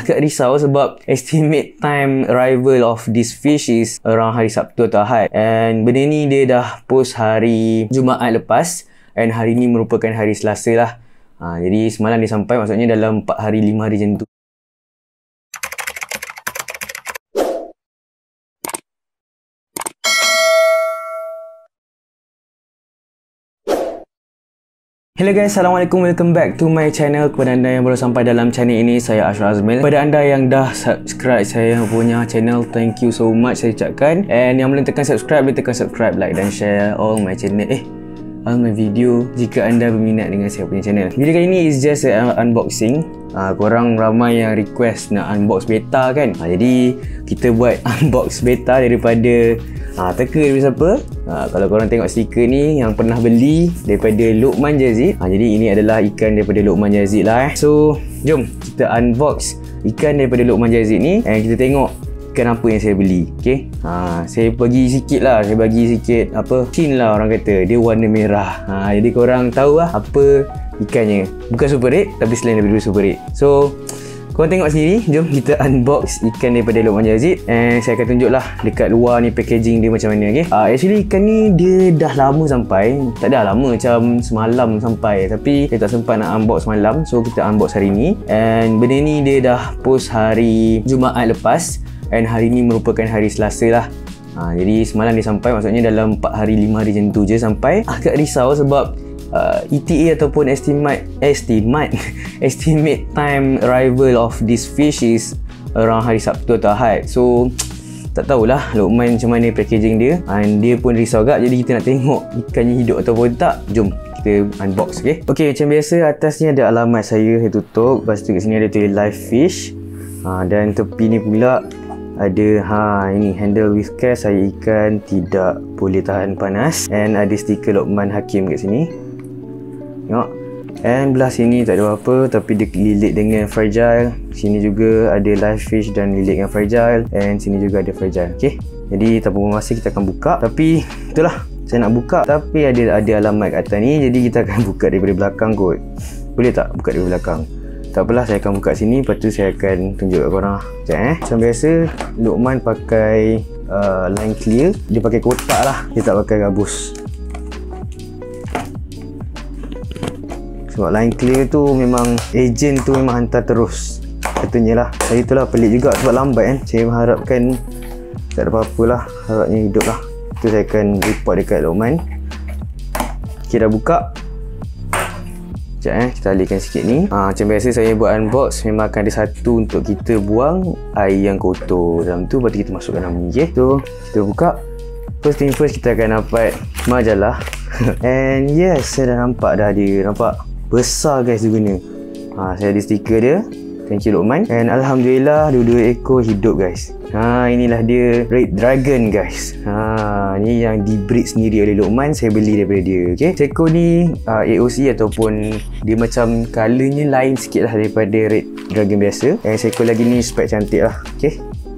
agak risau sebab estimate time arrival of this fish is around hari Sabtu atau Ahad. And benda ni dia dah post hari Jumaat lepas, and hari ni merupakan hari Selasa lah. Jadi semalam dia sampai, maksudnya dalam 4 hari 5 hari macam tu. Hello guys, Assalamualaikum, welcome back to my channel. Kepada anda yang baru sampai dalam channel ini, saya Ashraf Azmil. Kepada anda yang dah subscribe saya punya channel, thank you so much saya ucapkan. And yang belum tekan subscribe, boleh tekan subscribe, like dan share all my channel all my video jika anda berminat dengan saya punya channel. Video kali ni is just unboxing. Korang ramai yang request nak unbox beta kan. Jadi kita buat unbox beta daripada teka daripada siapa? Kalau korang tengok stiker ni yang pernah beli daripada Luqman Jazid. Jadi ini adalah ikan daripada Luqman Jazid lah. So jom kita unbox ikan daripada Luqman Jazid ni, and kita tengok ikan apa yang saya beli. Okay, saya bagi sikit lah, saya bagi sikit tin lah orang kata. Dia warna merah. Jadi korang tahu lah apa ikannya. Bukan super red, tapi selain daripada super red. So korang tengok sendiri. Jom kita unbox ikan daripada Luqman Jazid, and saya akan tunjuk lah dekat luar ni packaging dia macam mana. Okay, actually ikan ni dia dah lama sampai. Tak dah lama, macam semalam sampai, tapi saya tak sempat nak unbox semalam. So kita unbox hari ni, and benda ni dia dah post hari Jumaat lepas, and hari ni merupakan hari Selasa lah. Jadi semalam dia sampai, maksudnya dalam 4 hari 5 hari macam tu je sampai. Agak risau sebab ETA ataupun estimate time arrival of this fish is around hari Sabtu atau Ahad. So tak tahulah Luqman macam mana packaging dia, and dia pun risau agak. Jadi kita nak tengok ikannya hidup ataupun tak. Jom kita unbox. Okay, macam biasa atasnya ada alamat saya tutup. Lepas tu kat sini ada tulis live fish. Dan tepi ni pula ada ini handle with care, saya ikan tidak boleh tahan panas, and ada stiker Luqman Hakim kat sini. Tengok. And belah sini tak ada apa-apa, tapi dia lilit dengan fragile. Sini juga ada live fish dan lilit dengan fragile, and sini juga ada fragile. Okay, jadi tanpa buang masa kita akan buka. Tapi itulah, saya nak buka tapi ada alamat kat atas ni. Jadi kita akan buka daripada belakang kot. Boleh tak buka daripada belakang? Tak apalah, saya akan buka sini, lepas tu saya akan tunjuk kat korang. Sekejap Macam biasa Luqman pakai line clear. Dia pakai kotak lah, dia tak pakai gabus. Sebab line clear tu memang agent tu memang hantar terus katanya lah. Saya itulah pelik juga sebab lambat kan. Saya mengharapkan tak ada apa-apa lah, harapnya hidup lah. Itu saya akan report dekat Luqman. Okay, dah buka. Sekejap kita alihkan sikit ni. Macam biasa saya buat unbox, memang akan ada satu untuk kita buang air yang kotor dalam tu, lepas tu kita masukkan dalam ni. Okay, so kita buka. First thing first, kita akan dapat majalah. And yes, saya dah nampak dah dia. Nampak besar guys dia guna. Saya ada stiker dia. Thank you Luqman. And Alhamdulillah dua-dua ekor hidup guys. Inilah dia Red Dragon guys. Ni yang di-breed sendiri oleh Luqman. Saya beli daripada dia. Okay, seekor ni AOC ataupun dia macam colournya lain sikit lah daripada Red Dragon biasa. And seekor lagi ni spek cantik lah. Okay,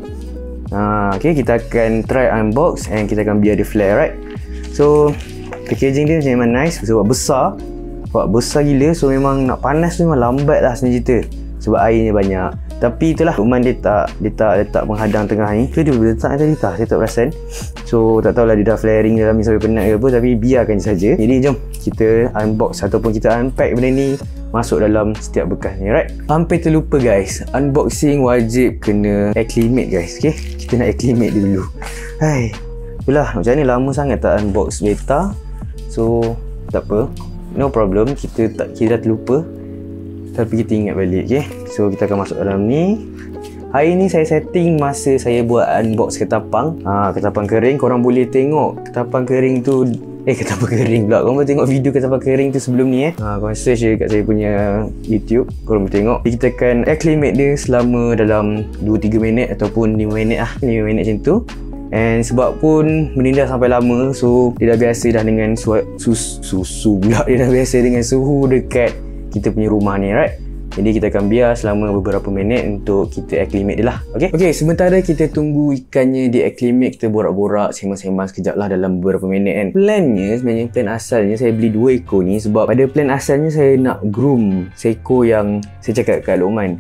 okay, kita akan try unbox, and kita akan biar dia flare, right? So packaging dia memang nice sebab besar. Sebab besar gila, so memang nak panas tu memang lambat lah sebenarnya cerita, sebab airnya banyak. Tapi itulah, Luqman dia tak letak penghadang tengah ni. Dia letak tadi tak, saya tak perasan. So tak tahulah dia dah flaring dalam ni sampai penat ke apa, tapi biarkan saja. Jadi jom kita unbox ataupun kita unpack benda ni, masuk dalam setiap bekas ni, right? Hampir terlupa guys, unboxing wajib kena acclimate guys. Okay, kita nak acclimate dulu. Itulah, macam ni lama sangat tak unbox beta. So tak apa, no problem, kita terlupa, tapi kita ingat balik. Okay, so kita akan masuk dalam ni. Hari ni saya setting masa saya buat unbox ketapang. Ketapang kering, korang boleh tengok ketapang kering tu. Ketapang kering pula, korang boleh tengok video ketapang kering tu sebelum ni. Korang search je kat saya punya YouTube, korang boleh tengok. Kita akan acclimate dia selama dalam 2-3 minit ataupun 5 minit lah, 5 minit macam tu. And sebab pun benda dah sampai lama, so dia dah biasa dah dengan susu pula. Dia dah biasa dengan suhu dekat kita punya rumah ni, right? Jadi kita akan biar selama beberapa minit untuk kita acclimate dia lah. Okay, sementara kita tunggu ikannya di acclimate, kita borak-borak, sembang-sembang sekejap lah dalam beberapa minit kan. Plannya sebenarnya, plan asalnya saya beli 2 ekor ni sebab pada plan asalnya saya nak groom seekor yang saya cakap kat Luqman.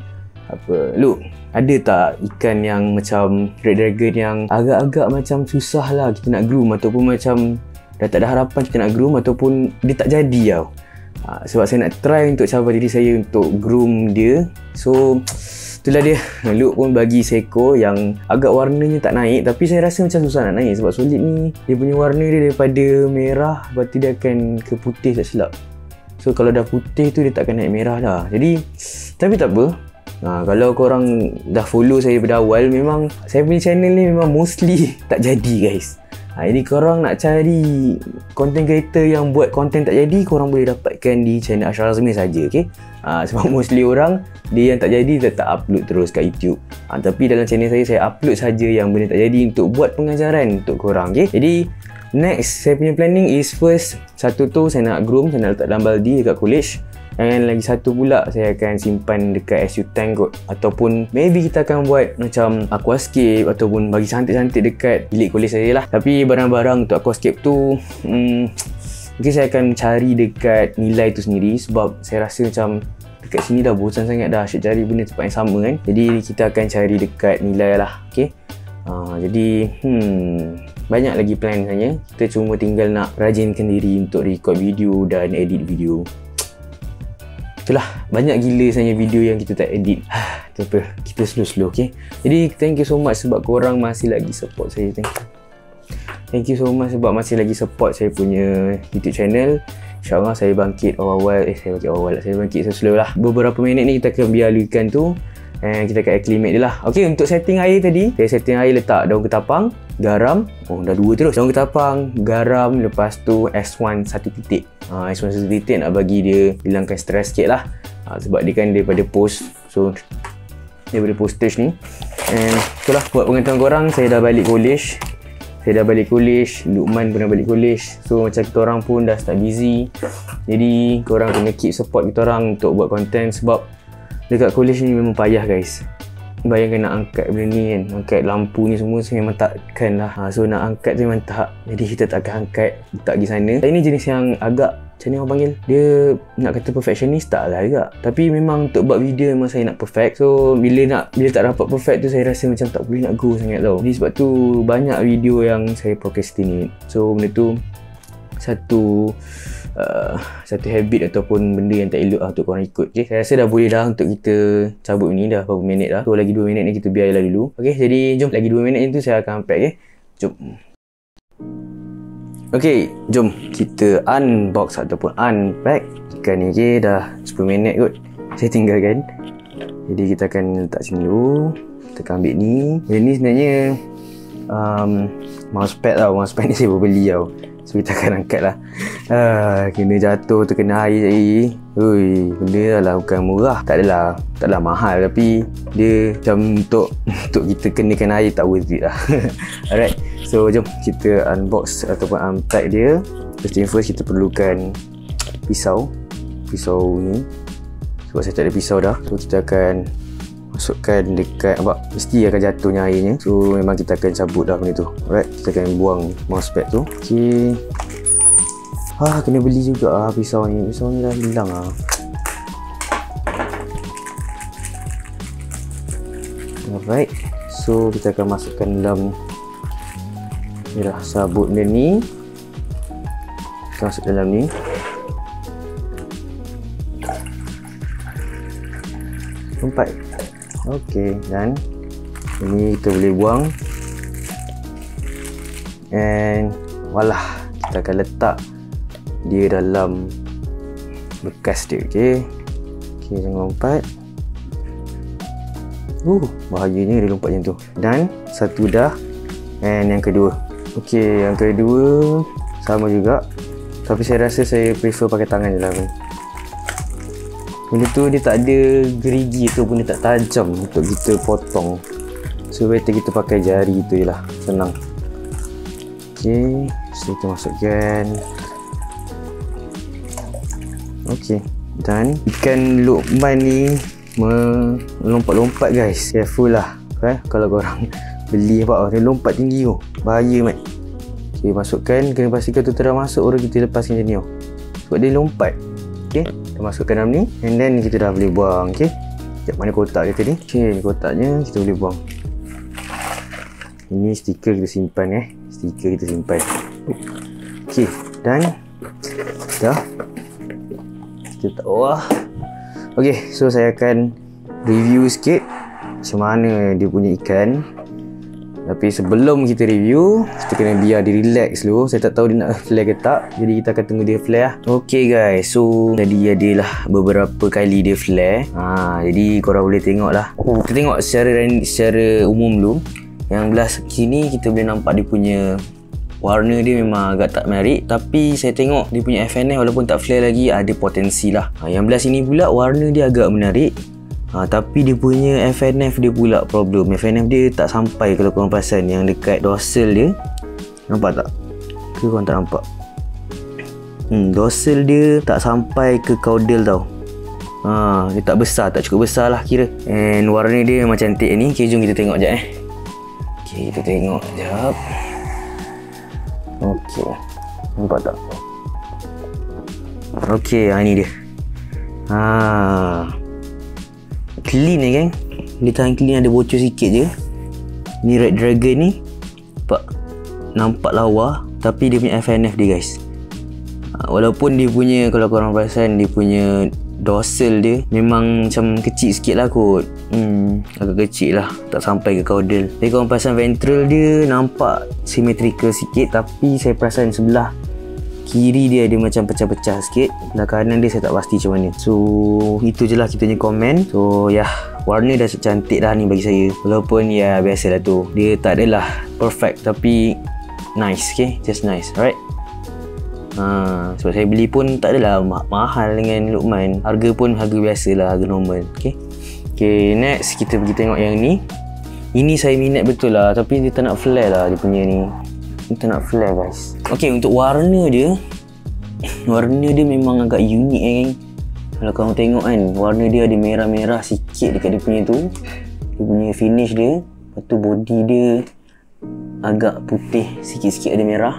Apa, Lu, ada tak ikan yang macam red dragon yang agak-agak macam susah lah kita nak groom, ataupun macam dah tak ada harapan kita nak groom, ataupun dia tak jadi tau. Sebab saya nak try untuk cabar diri saya untuk groom dia. So itulah dia. Luke pun bagi seekor yang agak warnanya tak naik, tapi saya rasa macam susah nak naik sebab solid ni dia punya warna dia daripada merah, lepas tu dia akan ke putih tak silap. So kalau dah putih tu dia tak akan naik merah dah. Jadi tapi tak apa. Kalau korang dah follow saya pada awal, memang saya punya channel ni memang mostly tak jadi guys. Jadi korang nak cari content creator yang buat content tak jadi, korang boleh dapatkan di channel Ashraf Azmi saja, okay? Sebab mostly orang dia yang tak jadi dia tak upload terus kat YouTube. Tapi dalam channel saya upload saja yang benda tak jadi untuk buat pengajaran untuk korang, okay? Jadi next saya punya planning is, first satu tu saya nak groom, saya nak letak dalam baldi dekat college. Dan lagi satu pula saya akan simpan dekat SU tank kot, ataupun maybe kita akan buat macam aquascape ataupun bagi cantik-cantik dekat bilik college saya lah. Tapi barang-barang untuk aquascape tu mungkin saya akan cari dekat Nilai tu sendiri, sebab saya rasa macam dekat sini dah bosan sangat dah asyik cari benda tempat yang sama kan. Jadi kita akan cari dekat Nilai lah, okay? Jadi banyak lagi plan sebenarnya. Kita cuma tinggal nak rajinkan diri untuk record video dan edit video. Itulah, banyak gila sebenarnya video yang kita tak edit. Tak apa, kita slow-slow, okay? Jadi thank you so much sebab korang masih lagi support saya. Thank you so much sebab masih lagi support saya punya YouTube channel. InsyaAllah saya bangkit awal-awal. Saya bangkit slow lah. Beberapa minit ni kita akan biar ikan tu, and kita akan acclimate dia lah. Okay, untuk setting air tadi, saya setting air letak daun ketapang, garam. Dah dua terus. Daun ketapang, garam, lepas tu S1 1 titik. S1 1 titik nak bagi dia hilangkan stres sikit lah. Sebab dia kan daripada post. So daripada postage ni. And itulah buat pengetahuan korang, saya dah balik college. Luqman pun dah balik college. So macam kita orang pun dah start busy. Jadi korang kena keep support kita orang untuk buat content, sebab dekat college ni memang payah guys. Bayangkan nak angkat benda ni kan, angkat lampu ni semua memang takkan lah. So nak angkat tu memang tak. Jadi kita tak akan angkat, letak pergi sana. Ini jenis yang agak, macam ni orang panggil, dia nak kata perfectionist tak lah juga. Tapi memang untuk buat video memang saya nak perfect. So bila tak dapat perfect tu, saya rasa macam tak boleh nak go sangat tau. Jadi sebab tu banyak video yang saya procrastinate. So benda tu satu habit ataupun benda yang tak elok lah untuk korang ikut, okay? Saya rasa dah boleh dah untuk kita cabut ni, dah berapa minit dah. So lagi 2 minit ni kita biarlah dulu, okay? Jadi jom, lagi 2 minit ni tu saya akan unpack, okay? Jom. Okay, jom kita unbox ataupun unpack ikan ni, okay? Dah 10 minit kot saya tinggalkan. Jadi kita akan letak sini dulu. Kita akan ambil ni. Ini sebenarnya mousepad tau. Mousepad ni saya baru beli tau. So kita akan angkat lah. Kena jatuh tu, kena air tadi. Ui, benda dah lah bukan murah. Tak adalah mahal, tapi dia macam untuk kita kenakan air tak worth it lah. Alright, so jom kita unbox ataupun unpack dia. First thing first, kita perlukan pisau ni, sebab saya tak ada pisau dah. So kita akan masukkan dekat, nampak mesti akan jatuhnya airnya. So memang kita akan cabut dah benda tu. Alright, kita akan buang mousepad tu. Okay. Kena beli juga pisau ni. Pisau ni dah hilang lah. Alright, so kita akan masukkan dalam ni lah, sabut dia ni. Kita masuk dalam ni. Empat. Okey, dan ini kita boleh buang. And walah, kita akan letak dia dalam bekas dia, okey. Okey, jangan lompat. Bahayanya dia lompat macam tu. Dan satu dah. And yang kedua. Okey, yang kedua sama juga. Tapi saya rasa saya prefer pakai tangan je lah. Benda tu dia tak ada gerigi tu pun, dia tak tajam untuk kita potong. So better kita pakai jari tu je lah, senang. Ok, so kita masukkan. Ok, dan ikan Luqman ni melompat-lompat guys. Careful lah kalau korang beli apa, dia lompat tinggi tu, bahaya mat. Ok, masukkan, kena pastikan tu dah masuk, baru kita lepaskan macam ni sebab dia lompat. Ok, kita masukkan dalam ni, and then kita dah boleh buang. Ok, Sekejap, mana kotak dia tadi? Okay, kotaknya kita boleh buang. Ini stiker kita simpan stiker kita simpan. Okay, dan dah kita tak bawah. Okay, so saya akan review sikit macam mana dia punya ikan. Tapi sebelum kita review, kita kena biar dia relax dulu. Saya tak tahu dia nak flare ke tak, jadi kita akan tunggu dia flare lah. Okay guys, so tadi adalah beberapa kali dia flare. Jadi korang boleh tengok lah. Kita tengok secara umum dulu. Yang belah sini kita boleh nampak dia punya warna dia memang agak tak menarik. Tapi saya tengok dia punya FNF walaupun tak flare lagi, ada potensi lah. Yang belah sini pula warna dia agak menarik. Tapi dia punya FNF dia pula problem. FNF dia tak sampai, kalau korang perasan yang dekat dorsal dia. Nampak tak? Ke korang tak nampak? Dorsal dia tak sampai ke caudal tau. Dia tak besar, tak cukup besar lah kira. And warna dia memang cantik ni. Okay, jom kita tengok sekejap Okay, kita tengok sekejap. Okay, nampak tak? Okay, ni dia. Clean geng. Dia tahan clean, ada bocor sikit je. Ni Red Dragon ni nampak lawa, tapi dia punya FNF dia guys. Walaupun dia punya, kalau korang perasan, dia punya dorsal dia memang macam kecil sikit lah kot. Agak kecil lah, tak sampai ke caudal. Tapi korang perasan ventral dia nampak symmetrical sikit, tapi saya perasan sebelah kiri dia macam pecah-pecah sikit. Belah kanan dia saya tak pasti macam mana. So itu je lah kita punya komen. So warna dah cantik dah ni bagi saya. Walaupun biasalah tu, dia tak adalah perfect tapi nice. Okay, just nice. Alright. Sebab saya beli pun tak adalah mahal dengan Luqman. Harga pun harga biasa lah, harga normal. Okay, next kita pergi tengok yang ni. Ini saya minat betul lah, tapi dia tak nak flare lah dia punya ni. Dia tak nak flare guys. Okay, untuk warna dia memang agak unik geng. Kalau korang tengok kan, warna dia ada merah-merah sikit dekat dia punya tu. Dia punya finish dia. Lepas tu body dia agak putih, sikit-sikit ada merah.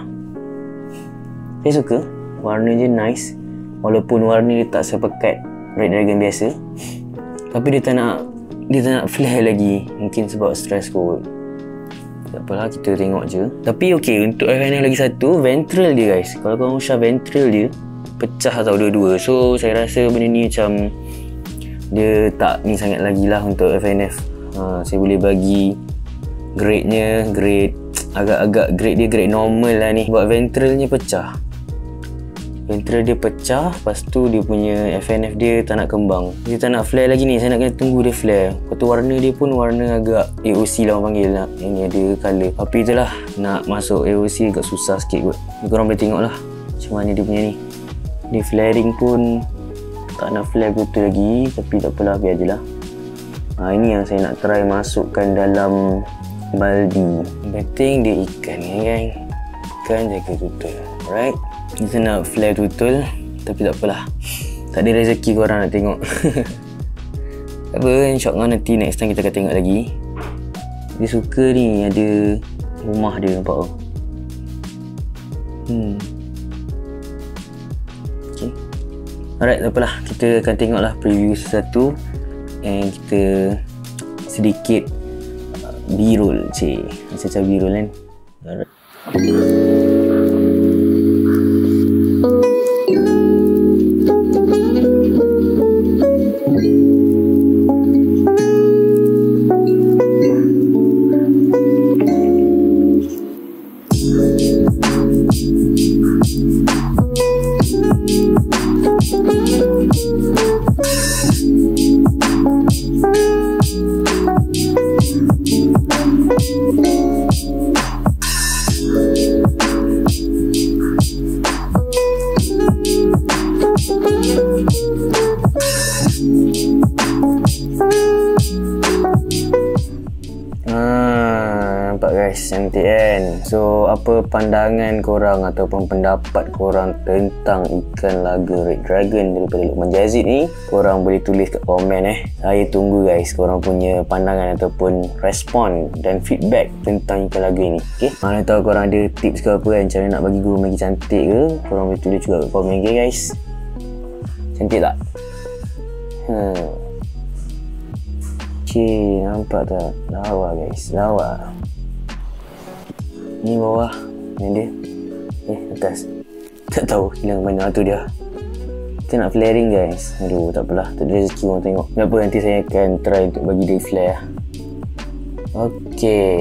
Saya suka, warna dia nice. Walaupun warna dia tak sepekat Red Dragon biasa, tapi dia tak nak flare lagi. Mungkin sebab stress kot. Tak apalah, kita tengok je. Tapi okay, untuk FNF lagi satu, ventral dia guys. Kalau korang usah ventral dia pecah atau dua-dua. So saya rasa benda ni macam dia tak ni sangat lagi lah untuk FNF. Saya boleh bagi grade-nya, agak-agak grade dia grade normal lah ni. Sebab ventralnya pecah. Ventral dia pecah, lepas tu dia punya FNF dia tak nak kembang. Dia tak nak flare lagi ni, saya nak kena tunggu dia flare. Lepas tu warna dia pun warna agak AOC lah orang panggil lah. Yang ni ada colour. Tapi itulah, nak masuk AOC agak susah sikit kot. Ni korang boleh tengok lah macam mana dia punya ni. Dia flaring pun tak nak flare betul lagi, tapi tak apalah, biar je lah. Ini yang saya nak try masukkan dalam baldi. Penting dia ikan geng. Ikan jaga tutul. Alright. Kita nak flare tutul, tapi tak apalah. Tak ada rezeki korang nak tengok. Tak apa, insyaAllah nanti next time kita akan tengok lagi. Dia suka ni, ada rumah dia nampak tau. Okay. Alright, tak apalah. Kita akan tengoklah preview satu. And kita sedikit B-roll. Macam B-roll kan. Alright. Nampak guys, cantik kan? So apa pandangan korang ataupun pendapat korang tentang ikan laga Red Dragon daripada Luqman Jazid ni? Korang boleh tulis kat komen Saya tunggu guys korang punya pandangan ataupun respon dan feedback tentang ikan laga ni. Okay, mana tahu korang ada tips ke apa kan, cara nak bagi guru lagi cantik ke, korang boleh tulis juga kat komen. Okay guys, cantik tak? Okey, nampak tak? Lawa guys, lawa. Ni bawah. Ni dia. Atas. Tak tahu hilang mana tu dia. Kita nak flaring guys. Aduh, tak apalah. Tak ada rezeki orang tengok. Tak apa, nanti saya akan try untuk bagi dia flare. Okey.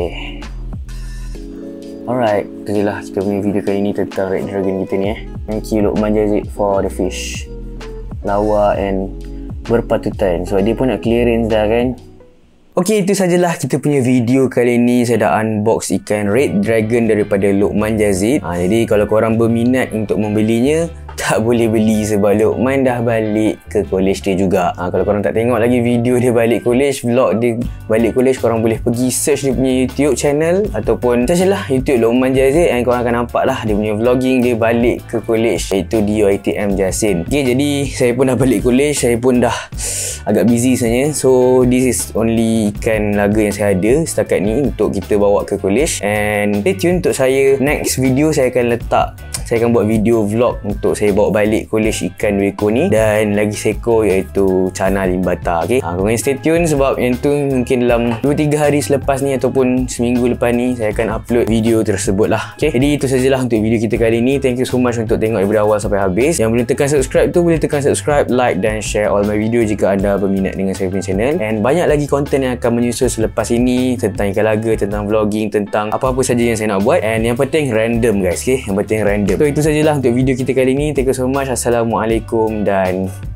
Alright, itu je lah kita punya video kali ni tentang Red Dragon kita ni Thank you Luqman Jazid for the fish. Lawa and berpatutan. Sebab dia pun nak clearance dah kan. Okey, itu sajalah kita punya video kali ni. Saya dah unbox ikan Red Dragon daripada Luqman Jazid. Jadi kalau korang berminat untuk membelinya, tak boleh beli sebab Luqman dah balik ke college dia juga. Kalau korang tak tengok lagi video dia balik college, vlog dia balik college, korang boleh pergi search dia punya YouTube channel ataupun search lah YouTube Luqman Jazid dan korang akan nampak lah dia punya vlogging dia balik ke college, iaitu DUITM Jasin. Okay, jadi saya pun dah balik college, saya pun dah agak busy sebenarnya. So this is only ikan laga yang saya ada setakat ni untuk kita bawa ke college. And stay tune untuk saya next video. Saya akan buat video vlog untuk saya bawa balik college ikan Weko ni dan lagi seko iaitu Cana Limbata. Okay, korang stay tune sebab yang tu mungkin dalam 2-3 hari selepas ni ataupun seminggu lepas ni saya akan upload video tersebut lah. Okay, jadi itu sajalah untuk video kita kali ni. Thank you so much untuk tengok daripada awal sampai habis. Yang boleh tekan subscribe tu boleh tekan subscribe, like dan share all my video jika anda berminat dengan saya punya channel. And banyak lagi konten yang akan menyusul selepas ini tentang ikan laga, tentang vlogging, tentang apa-apa saja yang saya nak buat. And yang penting random guys. Okay, yang penting random. So itu sajalah untuk video kita kali ni. Thank you so much. Assalamualaikum dan